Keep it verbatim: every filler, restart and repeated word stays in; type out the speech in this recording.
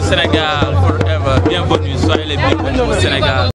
Sénégal forever. Bienvenue, soyez les bienvenus au Sénégal.